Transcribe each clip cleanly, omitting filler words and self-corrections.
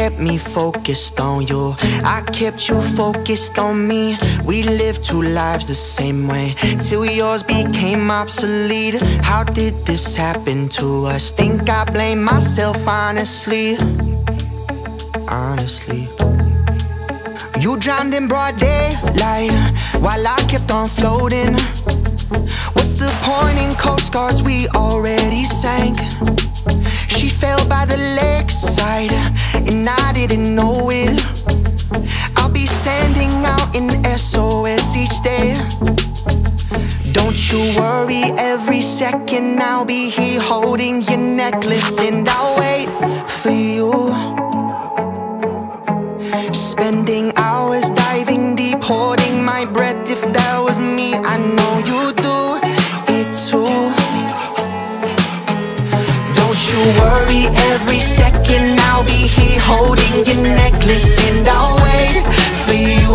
kept me focused on you. I kept you focused on me. We lived two lives the same way till yours became obsolete. How did this happen to us? Think I blame myself, honestly. Honestly, you drowned in broad daylight while I kept on floating. What's the point in coast guards we already sank? She fell by the lakeside and I didn't know it. I'll be sending out an SOS each day. Don't you worry, every second I'll be here holding your necklace, and I'll wait for you. Spending hours diving deep, holding my breath. If that was me, I know you'd do it too. Don't you worry, every second I'll be here holding your necklace, and I'll wait for you.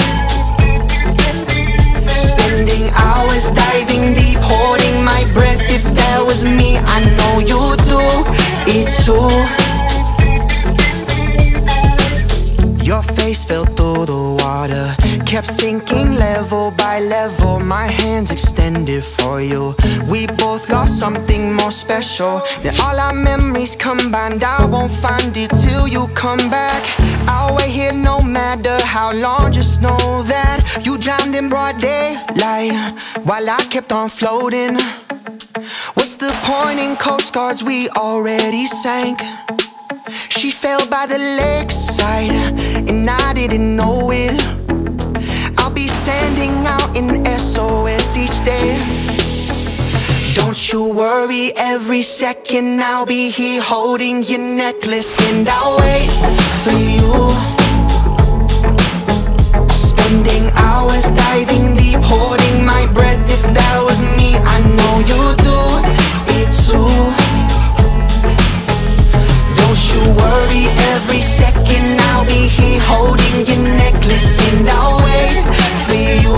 Spending hours diving deep, holding my breath. If that was me, I know you'd do it too. Your face fell through the water, kept sinking level by level. My hands extended for you. We both lost something more special than all our memories combined. I won't find it till you come back. I'll wait here no matter how long. Just know that you drowned in broad daylight while I kept on floating. What's the point in coast guards we already sank? She fell by the lakeside and I didn't know it. I'll be sending out an SOS each day. Don't you worry, every second I'll be here holding your necklace, and I'll wait for you. Spending hours diving deep, holding my breath. If that was me, I know you'd do it too. Don't you worry, every second I'll be here holding your necklace, and I'll wait for you.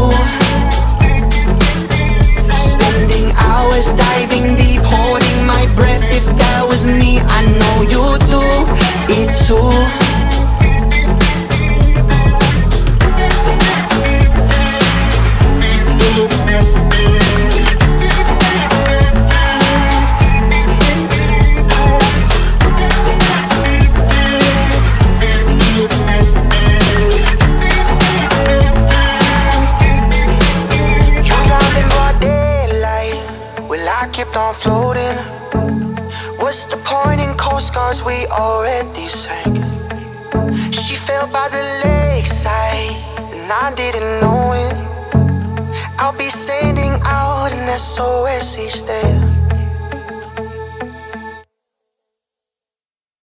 Spending hours diving deep, holding my breath. If that was me, I know you'd do it too. Kept on floating. What's the point in coast guards we already sank? She fell by the lakeside and I didn't know it. I'll be sending out an SOS each day.